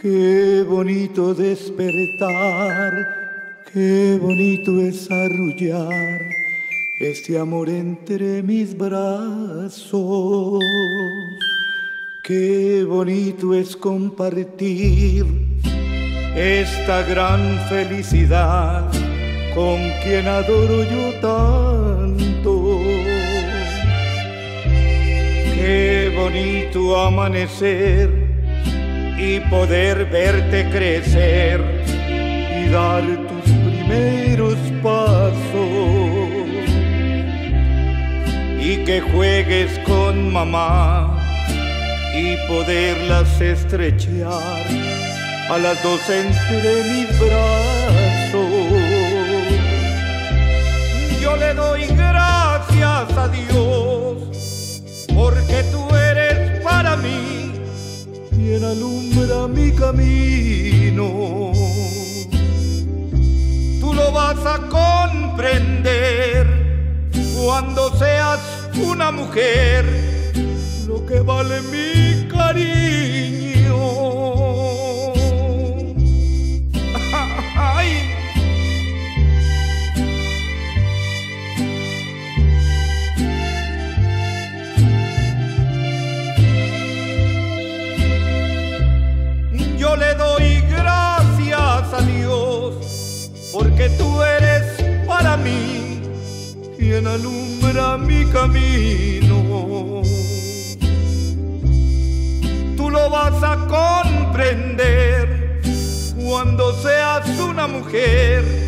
Qué bonito despertar, qué bonito es arrullar este amor entre mis brazos. Qué bonito es compartir esta gran felicidad con quien adoro yo tanto. Qué bonito amanecer y poder verte crecer y dar tus primeros pasos, y que juegues con mamá y poderlas estrechar a las dos entre mis brazos. Yo le doy gracias a Dios porque tú eres para mí quien alumbra mi camino. Tú lo vas a comprender cuando seas una mujer, lo que vale mi cariño. Ay. Yo le doy gracias a Dios porque tú eres para mí quien alumbra mi camino. Tú lo vas a comprender cuando seas una mujer,